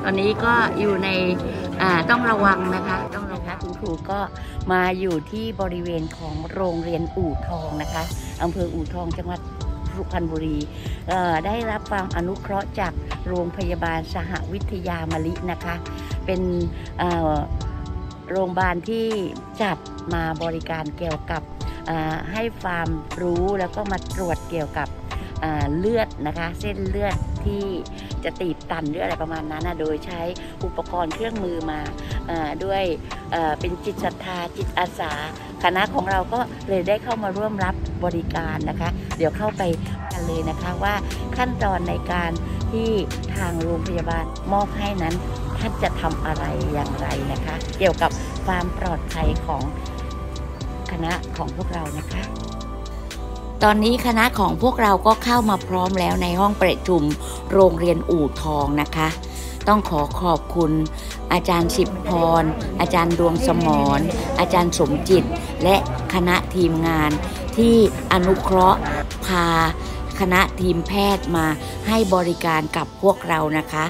ตอนนี้ก็อยู่ในต้องระวังนะคะต้องระวังคุณครูก็มาอยู่ที่บริเวณของโรงเรียนอู่ทองนะคะอำเภออู่ทองจังหวัดสุพรรณบุรีได้รับความอนุเคราะห์จากโรงพยาบาลสหวิทยามะลินะคะเป็นโรงพยาบาลที่จัดมาบริการเกี่ยวกับให้ความรู้แล้วก็มาตรวจเกี่ยวกับเลือดนะคะเส้นเลือดที่จะตีบตันหรืออะไรประมาณนั้นโดยใช้อุปกรณ์เครื่องมือมาด้วยเป็นจิตศรัทธาจิตอาสาคณะของเราก็เลยได้เข้ามาร่วมรับบริการนะคะเดี๋ยวเข้าไปกันเลยนะคะว่าขั้นตอนในการที่ทางโรงพยาบาลมอบให้นั้นท่านจะทำอะไรอย่างไรนะคะเกี่ยวกับความปลอดภัยของคณะของพวกเรานะคะตอนนี้คณะของพวกเราก็เข้ามาพร้อมแล้วในห้องประชุมโรงเรียนอู่ทองนะคะต้องขอขอบคุณอาจารย์สิบพรอาจารย์ดวงสมรอาจารย์สมจิตและคณะทีมงานที่อนุเคราะห์พาคณะทีมแพทย์มาให้บริการกับพวกเรานะคะ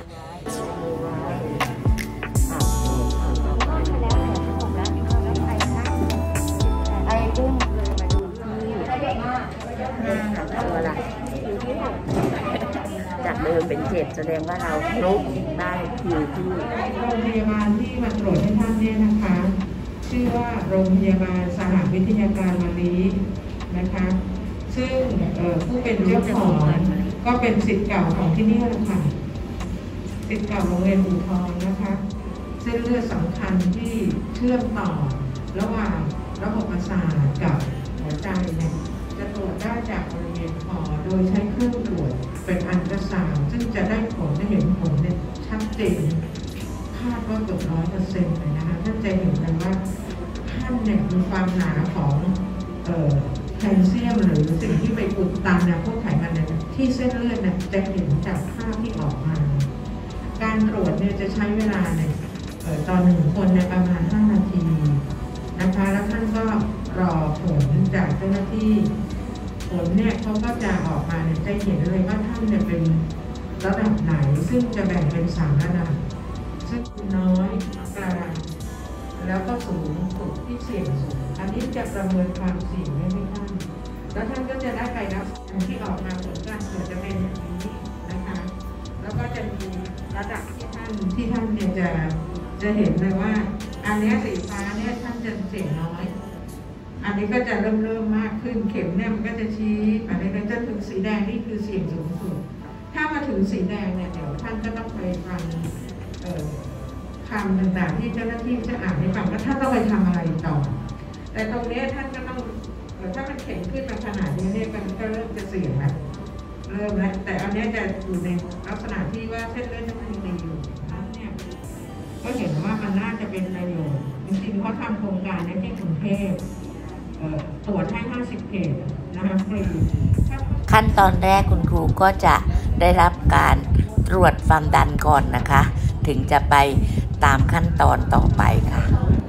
จากเดิมเป็น7แสดงว่าเราครบได้คิวที่โรงพยาบาลที่มาตรวจให้ท่านเนี่ยนะคะชื่อว่าโรงพยาบาลสหวิทยาการมะลินะคะซึ่งผู้เป็นเจ้าของก็เป็นศิษย์เก่าของที่นี่แหละค่ะศิษย์เก่าโรงเรียนอู่ทองนะคะเส้นเลือดสำคัญที่เชื่อมต่อระหว่างระบบประสาทกับหัวใจเนี่ยจะตรวจได้จากบริเวณคอโดยใช้เครื่องตรวจเป็นอัลตราซาวด์ซึ่งจะได้ผลเห็นผลเนี่ยชัดเจนคาดว่าเกือบ100%เลยนะคะท่านจะเห็นเลยว่าท่านเนี่ยมีความหนาของแคลเซียมหรือสิ่งที่ไปอุดตันเนี่ยพวกไขมันเนี่ยที่เส้นเลือดเนี่ยจะเห็นจากภาพที่ออกมาการตรวจเนี่ยจะใช้เวลาเนี่ยตอน1 คนในประมาณ5 นาทีนะคะแล้วท่านก็รอผลจากเจ้าหน้าที่ผลเนี่ยเขาก็จะออกมาเนี่ยจะเห็นเลยว่าท่านเนี่ยเป็นระดับไหนซึ่งจะแบ่งเป็น3 ระดับซึ่งน้อยกลางแล้วก็สูงสุดที่เสี่ยงสูงอันนี้จะประเมินความเสี่ยงให้ท่านแล้วท่านก็จะได้ไปรับที่ออกมาผลการตรวจจะเป็นอย่างนี้นะคะแล้วก็จะมีระดับที่ท่านเนี่ยจะเห็นเลยว่าอันนี้สีฟ้าเนี่ยท่านจะเสี่ยงน้อยอันนี้ก็จะเริ่มมากขึ้นเข็มเนี่ยมันก็จะชี้อันนี้ก็จะถึงสีแดงนี่คือเสี่ยงสูงสุดถ้ามาถึงสีแดงเนี่ยเดี๋ยวท่านก็ต้องไปฟังคำต่างๆที่เจ้าหน้าที่จะอ่านให้ฟังว่าท่านต้องไปทำอะไรต่อแต่ตรงนี้ท่านก็ต้องถ้ามันเข็มขึ้นมาขนาดนี้เนี่ยมันก็เริ่มจะเสี่ยงแล้วแต่อันนี้จะอยู่ในลักษณะที่ว่าเส้นเลือดมันดีอยู่นั้นเนี่ยก็เห็นว่ามันน่าจะเป็นประโยชน์จริงๆเขาทำโครงการในที่กรุงเทพตรวจให้50 เขตนะคะฟรีขั้นตอนแรกคุณครูก็จะได้รับการตรวจความดันก่อนนะคะถึงจะไปตามขั้นตอนต่อไปค่ะ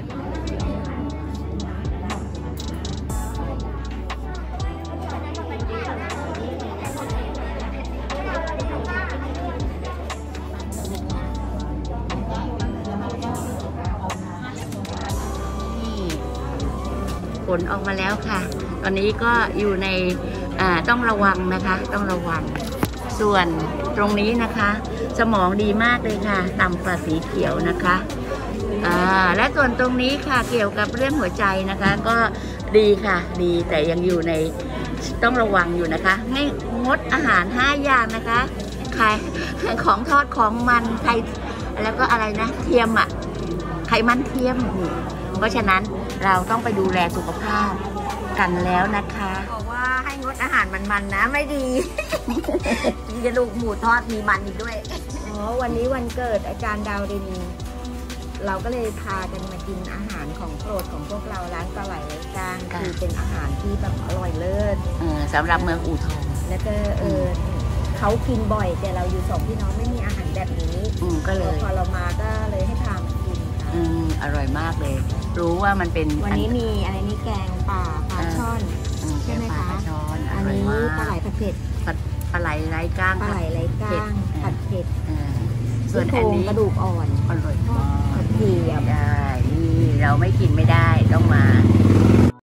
ผลออกมาแล้วค่ะตอนนี้ก็อยู่ในต้องระวังนะคะต้องระวังส่วนตรงนี้นะคะสมองดีมากเลยค่ะต่ำกว่าสีเขียวนะคะและส่วนตรงนี้ค่ะเกี่ยวกับเรื่องหัวใจนะคะก็ดีค่ะดีแต่ยังอยู่ในต้องระวังอยู่นะคะให้งดอาหาร5 อย่างนะคะของทอดของมันแล้วก็อะไรนะเทียมไขมันเทียมเพราะฉะนั้นเราต้องไปดูแลสุขภาพกันแล้วนะคะบอกว่าให้งดอาหารมันๆนะไม่ดี มีกระดูกหมูทอดมีมันอีกด้วยวันนี้วันเกิดอาจารย์ดาวรินเราก็เลยพากันมากินอาหารของโปรดของพวกเราร้านปลาไหลไร้ก้างคือเป็นอาหารที่แบบอร่อยเลิศสำหรับเมืองอู่ทองแล้วก็เขากินบ่อยแต่เราอยู่2 พี่น้องไม่มีอาหารแบบนี้ก็เลยพอเรามาก็เลยให้พามากินอร่อยมากเลยรู้ว่ามันเป็นวันนี้มีอะไรนี่แกงป่าปลาช่อนใช่ไหมคะอันนี้ปลาไหลผัดเผ็ดปลาไหลไร้ก้างปลาไหลไร้ก้างผัดเผ็ดส่วนอันนี้กระดูกอ่อนอร่อยมากกระเทียมได้นี่เราไม่กินไม่ได้ต้องมา